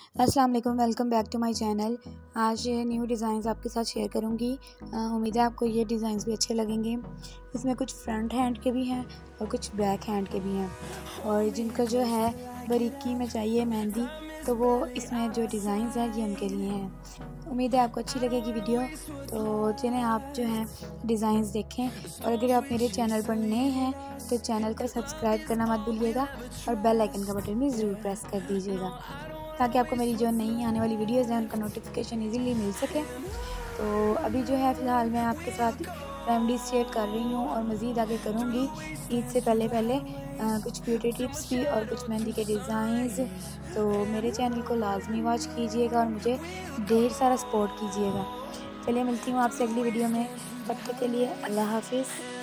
अस्सलाम वालेकुम, welcome back to my channel. आज न्यू डिज़ाइंस आपके साथ शेयर करूंगी। उम्मीद है आपको ये डिज़ाइंस भी अच्छे लगेंगे। इसमें कुछ फ्रंट हैंड के भी हैं और कुछ बैक हैंड के भी हैं, और जिनको जो है बारीकी में चाहिए मेहंदी, तो वो इसमें जो डिज़ाइंस हैं ये उनके लिए हैं। उम्मीद है आपको अच्छी लगेगी वीडियो। तो चलें आप जो है डिज़ाइंस देखें, और अगर आप मेरे चैनल पर नए हैं तो चैनल को सब्सक्राइब करना मत भूलिएगा और बेल आइकन का बटन भी ज़रूर प्रेस कर दीजिएगा, ताकि आपको मेरी जो नई आने वाली वीडियोज़ हैं उनका नोटिफिकेशन इजीली मिल सके। तो अभी जो है फ़िलहाल मैं आपके साथ रेमेडीज़ शेयर कर रही हूँ और मज़ीद आगे करूँगी ईद से पहले कुछ ब्यूटी टिप्स भी और कुछ मेहंदी के डिज़ाइंस। तो मेरे चैनल को लाजमी वॉच कीजिएगा और मुझे ढेर सारा सपोर्ट कीजिएगा। चलिए मिलती हूँ आपसे अगली वीडियो में, तब तक के लिए अल्लाह हाफिज़।